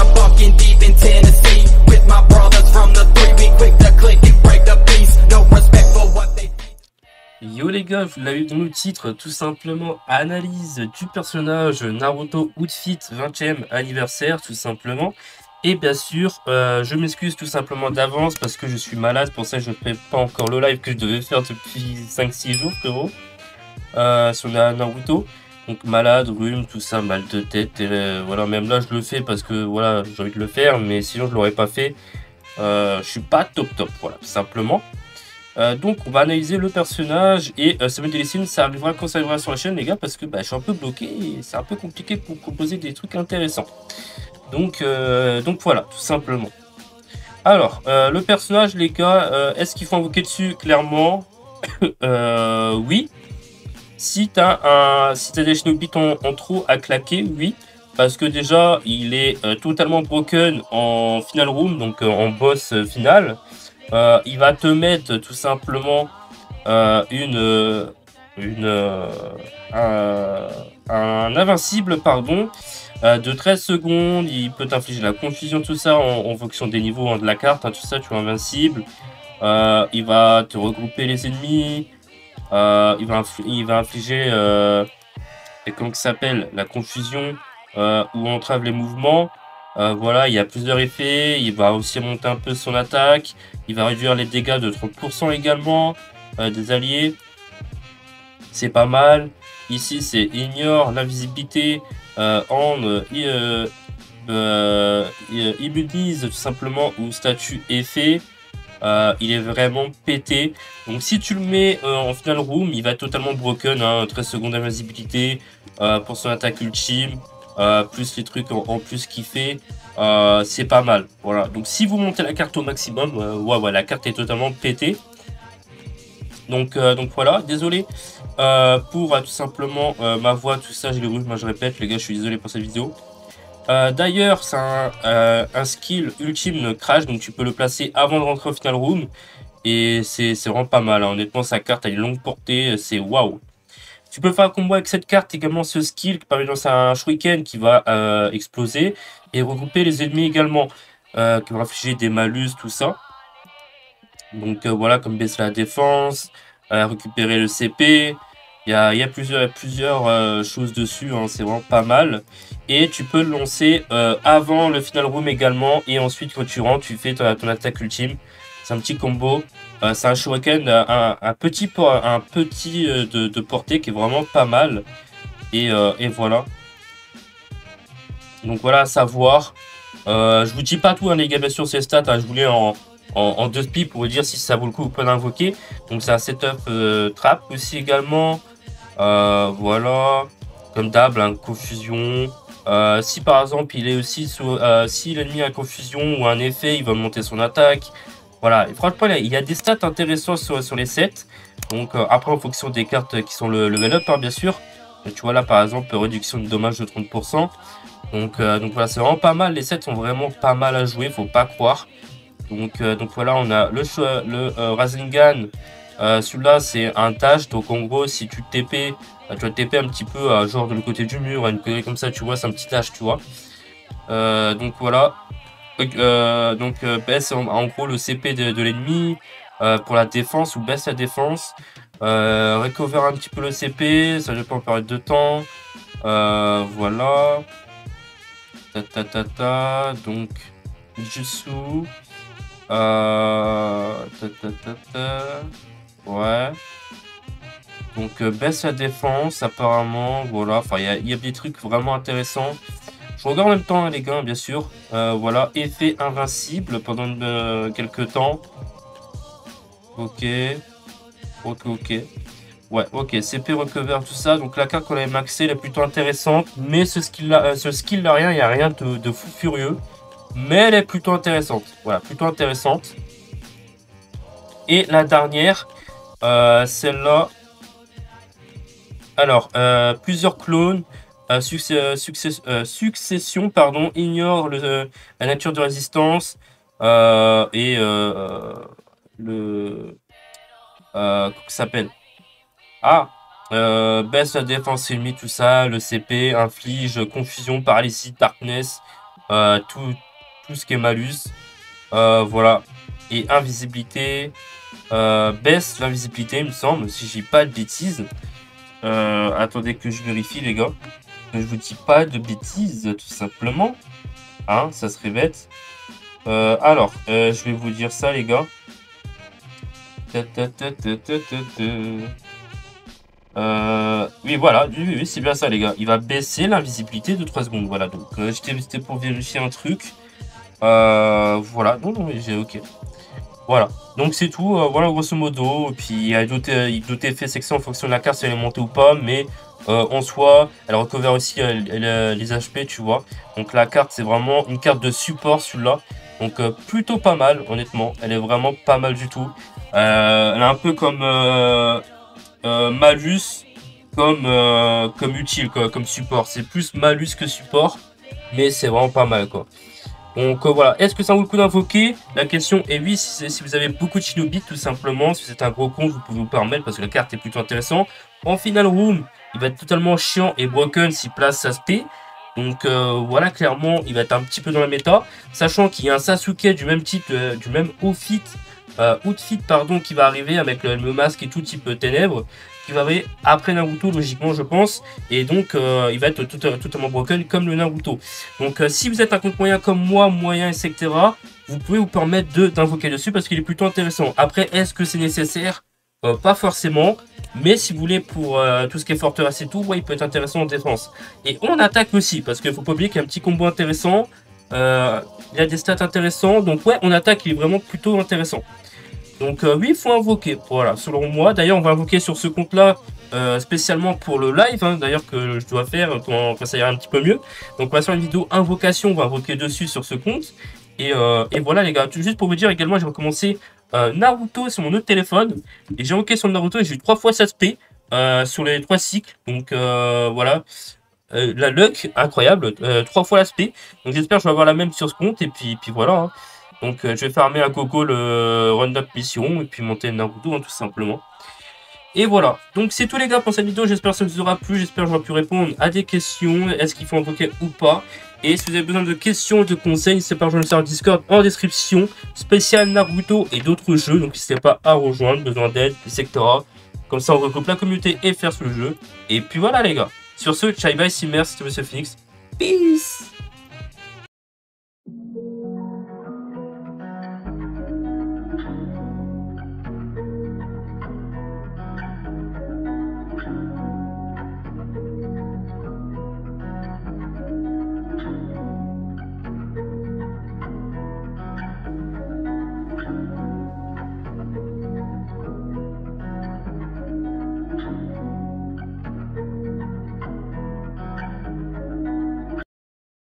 I'm bucking deep in Tennessee with my brothers from the 3. We quick to click and break the peace. No respect for what they Yo les gars, vous l'avez dans le titre, tout simplement analyse du personnage Naruto Outfit 20e anniversaire, tout simplement. Et bien sûr, je m'excuse tout simplement d'avance parce que je suis malade, pour ça je ne fais pas encore le live que je devais faire depuis 5-6 jours, frérot, sur la Naruto. Donc malade, rhume, tout ça, mal de tête, et voilà, même là je le fais parce que voilà, j'ai envie de le faire, mais sinon je l'aurais pas fait. Je suis pas top, voilà, tout simplement. Donc on va analyser le personnage et Semaine des Dessines, ça arrivera quand ça arrivera sur la chaîne les gars, parce que je suis un peu bloqué et c'est un peu compliqué pour proposer des trucs intéressants. Donc voilà, tout simplement. Alors, le personnage les gars, est-ce qu'il faut invoquer dessus? Clairement, oui. Si t'as des Shinobi en trop à claquer, oui. Parce que déjà, il est totalement broken en final room, donc en boss final. Il va te mettre tout simplement un invincible pardon, de 13 secondes. Il peut t'infliger la confusion, tout ça en fonction des niveaux de la carte, hein, tout ça, tu es invincible. Il va te regrouper les ennemis. Il va infliger comment ça s'appelle, la confusion ou entrave les mouvements. Voilà, il y a plusieurs effets. Il va aussi monter un peu son attaque. Il va réduire les dégâts de 30% également des alliés. C'est pas mal. Ici, c'est ignore l'invisibilité, immunise tout simplement ou statut effet. Il est vraiment pété. Donc si tu le mets en final room, il va être totalement broken, hein, 13 secondes d'invisibilité pour son attaque ultime, plus les trucs en plus qu'il fait, c'est pas mal. Voilà, donc si vous montez la carte au maximum, ouais, la carte est totalement pétée. Donc voilà, désolé pour tout simplement ma voix, tout ça, j'ai les rhumes, je répète les gars, je suis désolé pour cette vidéo. D'ailleurs, c'est un skill ultime crash, donc tu peux le placer avant de rentrer au final room. Et c'est vraiment pas mal, hein. Honnêtement, sa carte a une longue portée, c'est waouh. Tu peux faire un combo avec cette carte, également ce skill qui permet de lancer un shuriken qui va exploser. Et regrouper les ennemis également, qui vont infliger des malus, tout ça. Donc voilà, comme baisser la défense, récupérer le CP. Il y a plusieurs choses dessus, hein, c'est vraiment pas mal. Et tu peux le lancer avant le final room également. Et ensuite, quand tu rentres, tu fais ton attaque ultime. C'est un petit combo. C'est un shuriken, un petit de portée qui est vraiment pas mal. Et voilà. Donc voilà, à savoir. Je vous dis pas tout, hein, les gars, bien sûr, ces stats. Hein, je voulais en 2 speed pour vous dire si ça vaut le coup ou pas d'invoquer. Donc c'est un setup trap aussi également. Voilà, comme d'hab, hein, confusion. Si par exemple il est aussi si l'ennemi a confusion ou un effet, il va monter son attaque. Voilà, et franchement il y a des stats intéressants sur les sets. Donc après en fonction des cartes qui sont le level up, hein, bien sûr. Donc, tu vois là par exemple réduction de dommages de 30%. Donc voilà, c'est vraiment pas mal. Les sets sont vraiment pas mal à jouer, faut pas croire. Donc voilà, on a le Rasengan. Celui-là c'est un dash, donc en gros si tu TP, tu vas TP un petit peu genre de le côté du mur, une connerie comme ça, tu vois, c'est un petit dash, tu vois. Donc voilà, baisse en gros le CP de l'ennemi pour la défense, ou baisse la défense, recover un petit peu le CP, ça dépend en période de temps. Voilà, donc Jutsu. Ouais. Donc baisse la défense apparemment, voilà, enfin il y a des trucs vraiment intéressants. Je regarde en même temps, hein, les gars, bien sûr. Voilà, effet invincible pendant quelques temps. Ok. Ouais, ok, CP recover, tout ça. Donc la carte qu'on avait maxée, elle est plutôt intéressante. Mais ce skill là rien, il n'y a rien de fou furieux. Mais elle est plutôt intéressante. Voilà, plutôt intéressante. Et la dernière, celle-là. Alors, plusieurs clones, succession, pardon, ignore la nature de résistance et comment ça s'appelle? Ah, baisse la défense ennemie, tout ça, le CP, inflige confusion, paralysie, darkness. tout ce qui est malus. Voilà. Et invisibilité. Baisse l'invisibilité, il me semble, si j'ai pas de bêtises. Attendez que je vérifie, les gars. Que je vous dis pas de bêtises, tout simplement. Hein, ça serait bête. Alors, je vais vous dire ça, les gars. Oui, voilà, oui, c'est bien ça, les gars. Il va baisser l'invisibilité de 3 secondes. Voilà, donc c'était pour vérifier un truc. Voilà, non, j'ai ok. Voilà, donc c'est tout, voilà grosso modo. Et puis il y a d'autres effets sexy en fonction de la carte si elle est montée ou pas, mais en soi, elle recouvre aussi les HP, tu vois. Donc la carte, c'est vraiment une carte de support celui-là. Donc plutôt pas mal, honnêtement. Elle est vraiment pas mal du tout. Elle est un peu comme malus, comme utile, quoi, comme support. C'est plus malus que support, mais c'est vraiment pas mal, quoi. Donc voilà, est-ce que ça vaut le coup d'invoquer? La question est oui, si vous avez beaucoup de Shinobi, tout simplement. Si vous êtes un gros con, vous pouvez vous permettre parce que la carte est plutôt intéressante. En final room, il va être totalement chiant et broken si place sa spé. Donc voilà, clairement, il va être un petit peu dans la méta. Sachant qu'il y a un Sasuke du même type, du même outfit, pardon, qui va arriver avec le masque et tout type ténèbres. Qui va arriver après Naruto, logiquement, je pense. Et donc, il va être totalement broken comme le Naruto. Donc, si vous êtes un compte moyen comme moi, moyen, etc., vous pouvez vous permettre d'invoquer dessus parce qu'il est plutôt intéressant. Après, est-ce que c'est nécessaire? Pas forcément. Mais si vous voulez pour tout ce qui est forteresse et tout, ouais, il peut être intéressant en défense. Et on attaque aussi parce qu'il ne faut pas oublier qu'il y a un petit combo intéressant. Il y a des stats intéressants. Donc, ouais, on attaque, il est vraiment plutôt intéressant. Donc oui, il faut invoquer, voilà, selon moi. D'ailleurs, on va invoquer sur ce compte-là, spécialement pour le live, hein, d'ailleurs, que je dois faire quand ça ira un petit peu mieux. Donc on va faire une vidéo invocation, on va invoquer dessus sur ce compte. Et voilà les gars, juste pour vous dire également, j'ai recommencé Naruto sur mon autre téléphone. Et j'ai invoqué sur le Naruto et j'ai eu 3 fois 16 P sur les 3 cycles. Donc voilà. La luck, incroyable, 3 fois l'aspect. Donc j'espère que je vais avoir la même sur ce compte. Et puis voilà. Hein. Donc je vais farmer à Coco le run-up mission et puis monter Naruto hein, tout simplement. Et voilà, donc c'est tout les gars pour cette vidéo, j'espère que ça vous aura plu, j'espère que j'aurai pu répondre à des questions, est-ce qu'il faut invoquer ou pas. Et si vous avez besoin de questions et de conseils, n'hésitez pas à rejoindre le serveur Discord en description, spécial Naruto et d'autres jeux, donc n'hésitez pas à rejoindre, besoin d'aide, etc. Comme ça on regroupe la communauté et faire ce jeu. Et puis voilà les gars, sur ce, ciao bye, merci, c'était Monsieur Phoenix, peace.